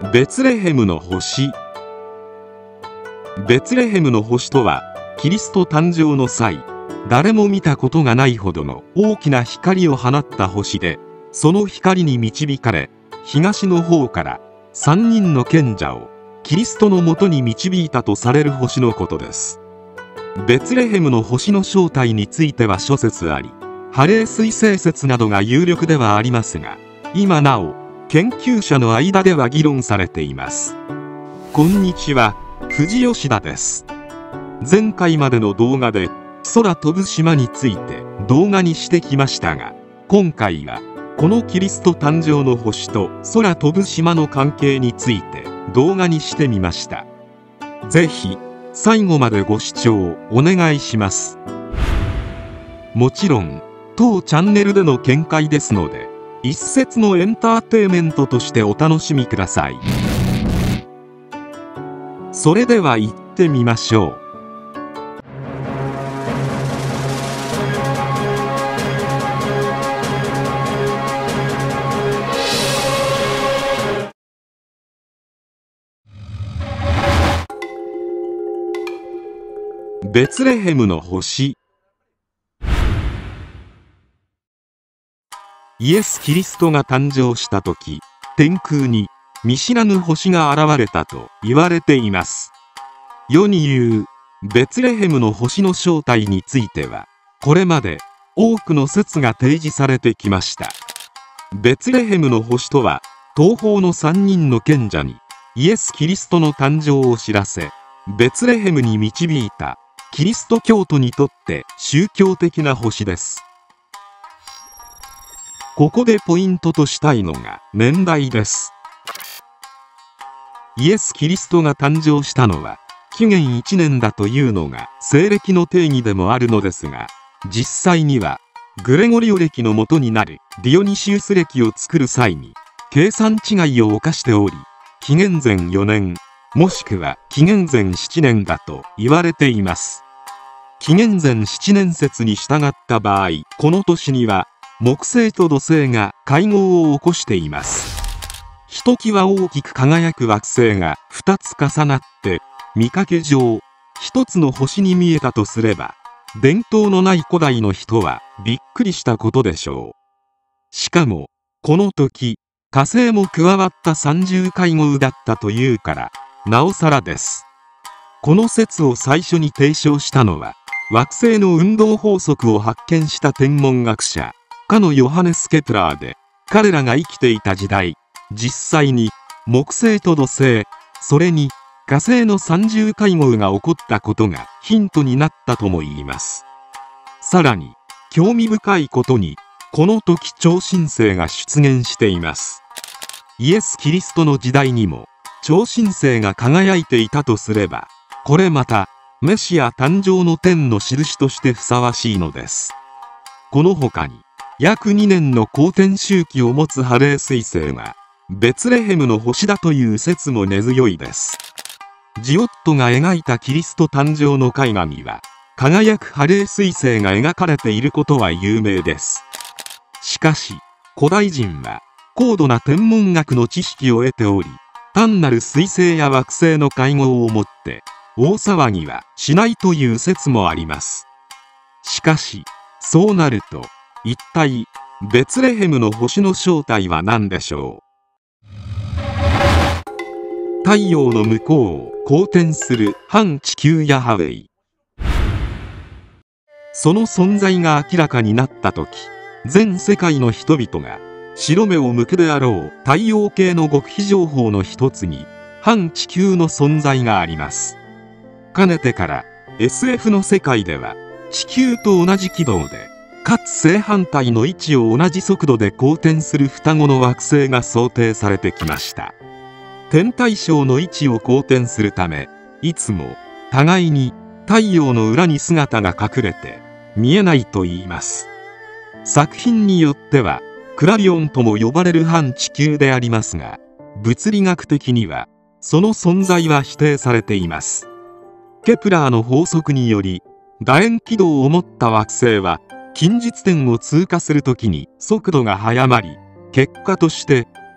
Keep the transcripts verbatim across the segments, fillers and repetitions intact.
ベツレヘムの星。ベツレヘムの星とは、キリスト誕生の際、誰も見たことがないほどの大きな光を放った星で、その光に導かれ、東の方からさんにんの賢者をキリストのもとに導いたとされる星のことです。ベツレヘムの星の正体については諸説あり、ハレー彗星説などが有力ではありますが、今なお研究者の間では議論されています。こんにちは、藤吉田です。前回までの動画で空飛ぶ島について動画にしてきましたが、今回はこのキリスト誕生の星と空飛ぶ島の関係について動画にしてみました。ぜひ最後までご視聴お願いします。もちろん当チャンネルでの見解ですので、一説のエンターテイメントとしてお楽しみください。それでは行ってみましょう。ベツレヘムの星。イエス・キリストが誕生した時、天空に見知らぬ星が現れたと言われています。世に言うベツレヘムの星の正体については、これまで多くの説が提示されてきました。ベツレヘムの星とは、東方のさんにんの賢者にイエス・キリストの誕生を知らせ、ベツレヘムに導いたキリスト教徒にとって宗教的な星です。ここでポイントとしたいのが年代です。イエス・キリストが誕生したのは紀元いちねんだというのが西暦の定義でもあるのですが、実際にはグレゴリオ暦の元になるディオニシウス暦を作る際に計算違いを犯しており、紀元前よねんもしくは紀元前ななねんだと言われています。紀元前ななねん説に従った場合、この年には木星と土星が会合を起こしています。ひときわ大きく輝く惑星がふたつ重なって見かけ上ひとつの星に見えたとすれば、伝統のない古代の人はびっくりしたことでしょう。しかもこの時火星も加わった三重会合だったというからなおさらです。この説を最初に提唱したのは、惑星の運動法則を発見した天文学者かのヨハネス・ケプラーで、彼らが生きていた時代、実際に木星と土星、それに火星の三重会合が起こったことがヒントになったとも言います。さらに興味深いことに、この時超新星が出現しています。イエス・キリストの時代にも超新星が輝いていたとすれば、これまたメシア誕生の天の印としてふさわしいのです。この他に約にねんの公転周期を持つハレー彗星がベツレヘムの星だという説も根強いです。ジオットが描いたキリスト誕生の絵画には輝くハレー彗星が描かれていることは有名です。しかし古代人は高度な天文学の知識を得ており、単なる彗星や惑星の会合をもって大騒ぎはしないという説もあります。しかしそうなると一体ベツレヘムの星の正体は何でしょう。太陽の向こうを公転する反地球ヤハウェイ。その存在が明らかになった時、全世界の人々が白目を向くであろう太陽系の極秘情報の一つに反地球の存在があります。かねてから エスエフ の世界では地球と同じ軌道でかつ正反対の位置を同じ速度で公転する双子の惑星が想定されてきました。天体ショーの位置を公転するため、いつも互いに太陽の裏に姿が隠れて見えないと言います。作品によってはクラリオンとも呼ばれる反地球でありますが、物理学的にはその存在は否定されています。ケプラーの法則により、楕円軌道を持った惑星は近日点を通過するときに速度が速まり、結果として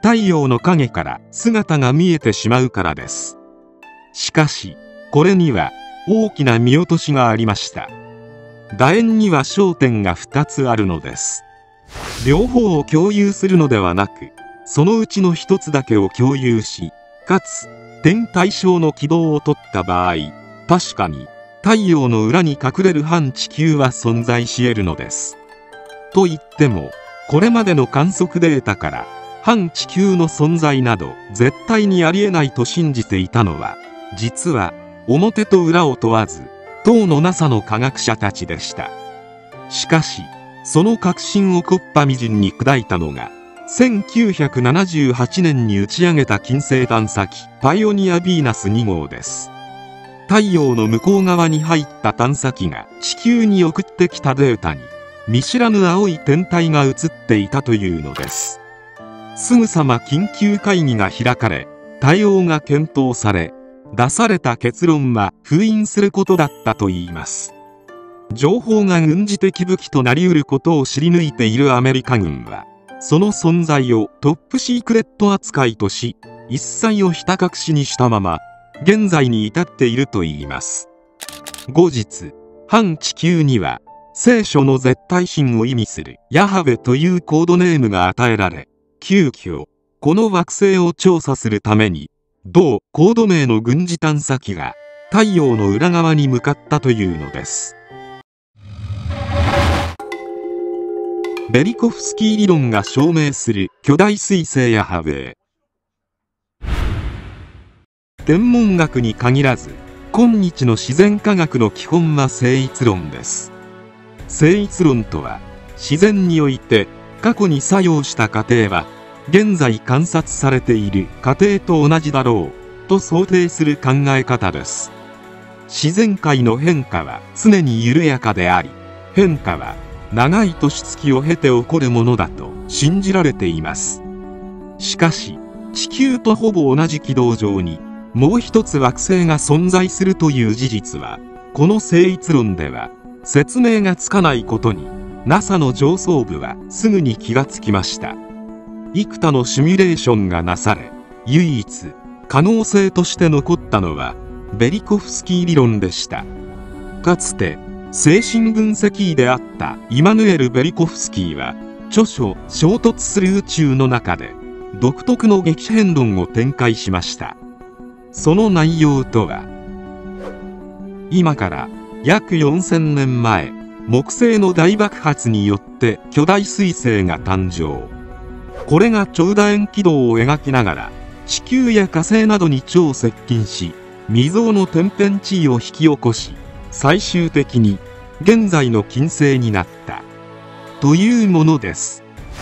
太陽の影から姿が見えてしまうからです。しかしこれには大きな見落としがありました。楕円には焦点がふたつあるのです。両方を共有するのではなく、そのうちのひとつだけを共有し、かつ点対称の軌道をとった場合、確かに太陽の裏に隠れる反地球は存在し得るのです。と言っても、これまでの観測データから反地球の存在など絶対にありえないと信じていたのは、実は表と裏を問わず当の ナサ の科学者たちでした。しかしその確信を木っ端みじんに砕いたのがせんきゅうひゃくななじゅうはちねんに打ち上げた金星探査機パイオニア・ヴィーナスに号です。太陽の向こう側に入った探査機が地球に送ってきたデータに見知らぬ青い天体が映っていたというのです。すぐさま緊急会議が開かれ、対応が検討され、出された結論は封印することだったといいます。情報が軍事的武器となりうることを知り抜いているアメリカ軍は、その存在をトップシークレット扱いとし、一切をひた隠しにしたまま現在に至っているといいます。後日、反地球には聖書の絶対神を意味するヤハベというコードネームが与えられ、急遽この惑星を調査するために同コード名の軍事探査機が太陽の裏側に向かったというのです。ベリコフスキー理論が証明する巨大彗星ヤハベ。天文学に限らず今日の自然科学の基本は生一論です。生一論とは、自然において過去に作用した過程は現在観察されている過程と同じだろうと想定する考え方です。自然界の変化は常に緩やかであり、変化は長い年月を経て起こるものだと信じられています。しかし地球とほぼ同じ軌道上にもう一つ惑星が存在するという事実は、この生一論では説明がつかないことに ナサ の上層部はすぐに気がつきました。幾多のシミュレーションがなされ、唯一可能性として残ったのはベリコフスキー理論でした。かつて精神分析医であったイマヌエル・ベリコフスキーは著書「衝突する宇宙」の中で独特の激変論を展開しました。その内容とは、今から約よんせんねんまえ、木星の大爆発によって巨大彗星が誕生。これが超楕円軌道を描きながら地球や火星などに超接近し、未曾有の天変地異を引き起こし、最終的に現在の金星になったというものです。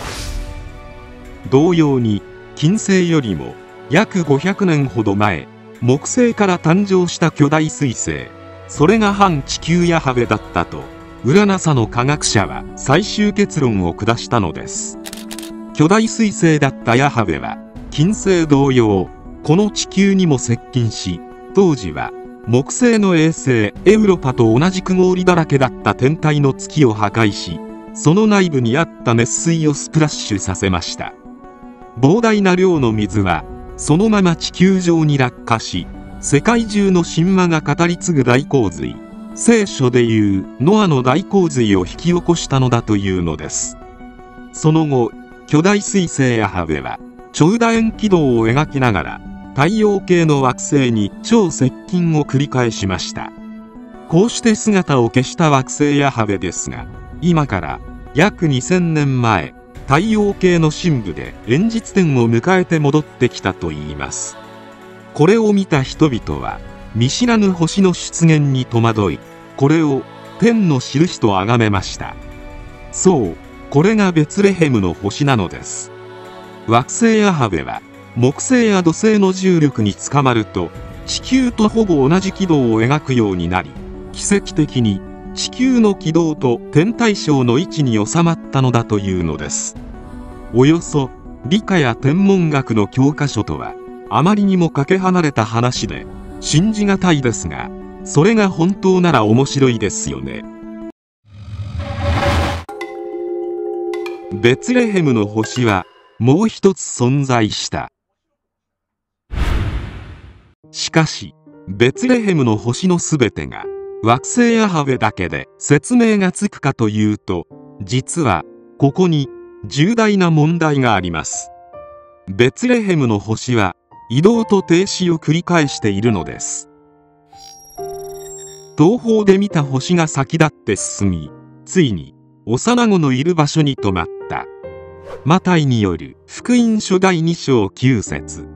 同様に金星よりも約ごひゃくねんほど前、木星から誕生した巨大彗星、それが反地球ヤハベだったと裏 ナサ の科学者は最終結論を下したのです。巨大彗星だったヤハベは金星同様、この地球にも接近し、当時は木星の衛星エウロパと同じ曇りだらけだった天体の月を破壊し、その内部にあった熱水をスプラッシュさせました。膨大な量の水はそのまま地球上に落下し、世界中の神話が語り継ぐ大洪水、聖書でいうノアの大洪水を引き起こしたのだというのです。その後、巨大彗星ヤハベは超楕円軌道を描きながら太陽系の惑星に超接近を繰り返しました。こうして姿を消した惑星ヤハベですが、今から約にせんねんまえ、太陽系の深部で演実点を迎えて戻ってきたといいます。これを見た人々は見知らぬ星の出現に戸惑い、これを天の印と崇めました。そう、これがベツレヘムの星なのです。惑星ヤハベは木星や土星の重力につかまると地球とほぼ同じ軌道を描くようになり、奇跡的に地球の軌道と天体小の位置に収まったのだというのです。およそ理科や天文学の教科書とはあまりにもかけ離れた話で信じがたいですが、それが本当なら面白いですよね。ベツレヘムの星はもう一つ存在した。しかしベツレヘムの星のすべてが惑星ヤハウェだけで説明がつくかというと、実はここに重大な問題があります。ベツレヘムの星は移動と停止を繰り返しているのです。東方で見た星が先立って進み、ついに幼子のいる場所に止まった。マタイによる福音書だいに章きゅう節。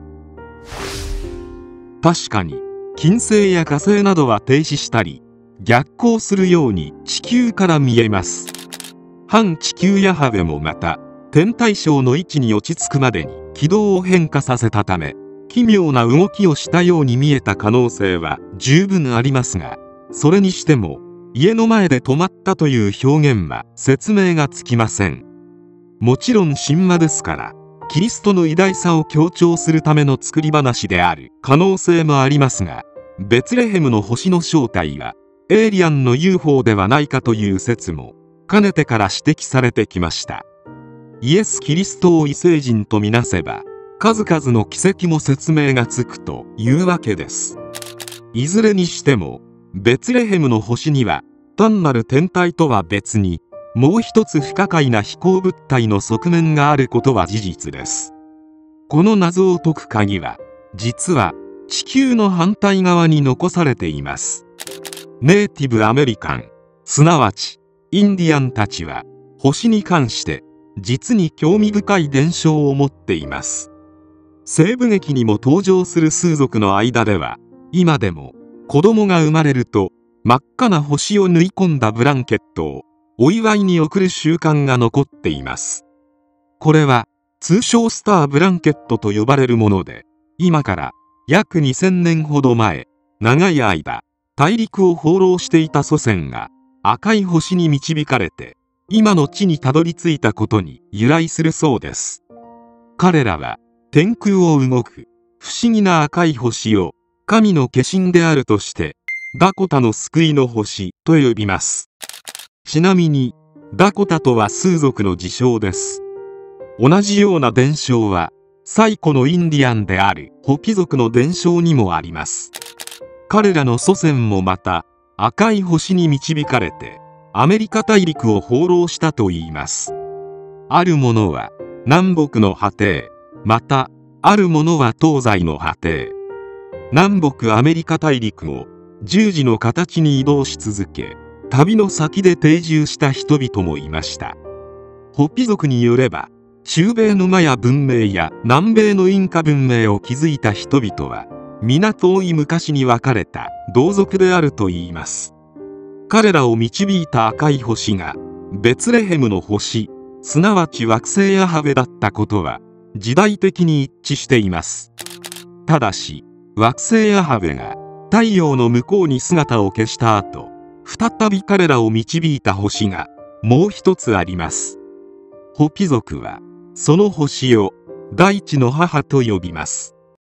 確かに金星や火星などは停止したり逆行するように地球から見えます。反地球ヤハウェもまた天体ショーの位置に落ち着くまでに軌道を変化させたため、奇妙な動きをしたように見えた可能性は十分ありますが、それにしても家の前で止まったという表現は説明がつきません。もちろん神話ですからキリストの偉大さを強調するための作り話である可能性もありますが、ベツレヘムの星の正体はエイリアンの ユーフォー ではないかという説もかねてから指摘されてきました。イエス・キリストを異星人とみなせば数々の奇跡も説明がつくというわけです。いずれにしてもベツレヘムの星には単なる天体とは別にもう一つ不可解な飛行物体の側面があることは事実です。この謎を解く鍵は実は地球の反対側に残されています。ネイティブアメリカン、すなわちインディアンたちは星に関して実に興味深い伝承を持っています。西部劇にも登場する数族の間では今でも子供が生まれると真っ赤な星を縫い込んだブランケットをお祝いに贈る習慣が残っています。これは通称スターブランケットと呼ばれるもので、今から約にせんねんほど前、長い間大陸を放浪していた祖先が赤い星に導かれて今の地にたどり着いたことに由来するそうです。彼らは天空を動く不思議な赤い星を神の化身であるとしてダコタの救いの星と呼びます。ちなみにダコタとは数族の自称です。同じような伝承は最古のインディアンであるホピ族の伝承にもあります。彼らの祖先もまた赤い星に導かれてアメリカ大陸を放浪したといいます。あるものは南北の果て、またあるものは東西の果て。南北アメリカ大陸を十字の形に移動し続け、旅の先で定住した人々もいました。ホピ族によれば中米のマヤ文明や南米のインカ文明を築いた人々は皆遠い昔に分かれた同族であるといいます。彼らを導いた赤い星がベツレヘムの星、すなわち惑星ヤハウェだったことは時代的に一致しています。ただし惑星ヤハウェが太陽の向こうに姿を消した後、再び彼らを導いた星がもう一つあります。ホピ族はその星を大地の母と呼びます。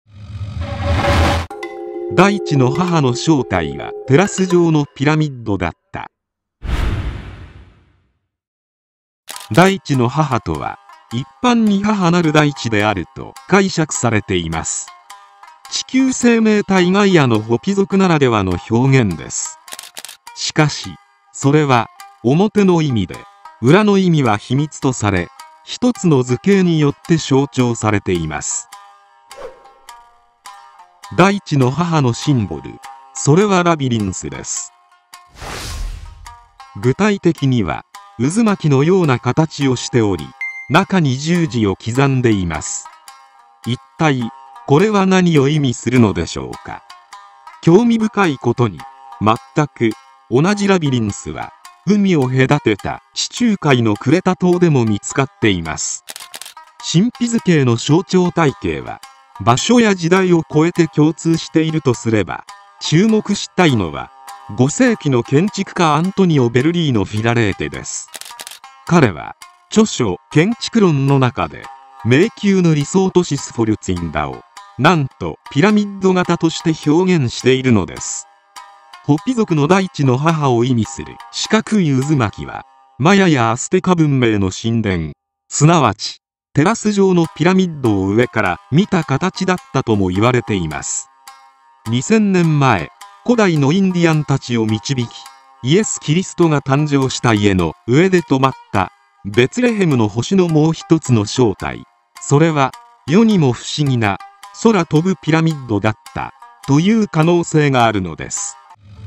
大地の母の正体はテラス状のピラミッドだった。大地の母とは一般に母なる大地であると解釈されています。地球生命体ガイアのホピ族ならではの表現です。しかしそれは表の意味で、裏の意味は秘密とされ、一つの図形によって象徴されています。大地の母のシンボル、それはラビリンスです。具体的には渦巻きのような形をしており、中に十字を刻んでいます。一体これは何を意味するのでしょうか。興味深いことに全く同じラビリンスは海を隔てた地中海のクレタ島でも見つかっています。神秘図形の象徴体系は場所や時代を超えて共通しているとすれば、注目したいのはご世紀の建築家アントニオ・ベルリーノ・フィラレーテです。彼は著書「建築論」の中で迷宮の理想都市スフォルツィンダをなんとピラミッド型として表現しているのです。ホピ族の大地の母を意味する四角い渦巻きはマヤやアステカ文明の神殿、すなわちテラス状のピラミッドを上から見た形だったとも言われています。にせんねんまえ、古代のインディアンたちを導き、イエス・キリストが誕生した家の上で止まったベツレヘムの星のもう一つの正体、それは世にも不思議な空飛ぶピラミッドだったという可能性があるのです。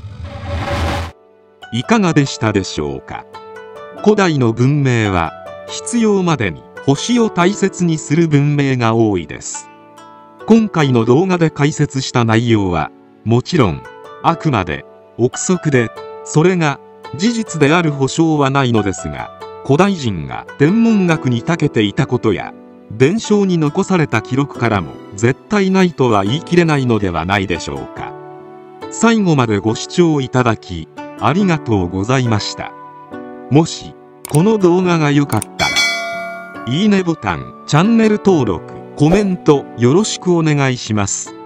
いかがでしたでしょうか。古代の文明は必要までに星を大切にする文明が多いです。今回の動画で解説した内容はもちろんあくまで憶測で、それが事実である保証はないのですが、古代人が天文学に長けていたことや伝承に残された記録からも絶対ないとは言い切れないのではないでしょうか。最後までご視聴いただきありがとうございました。もしこの動画が良かったらいいねボタン、チャンネル登録、コメントよろしくお願いします。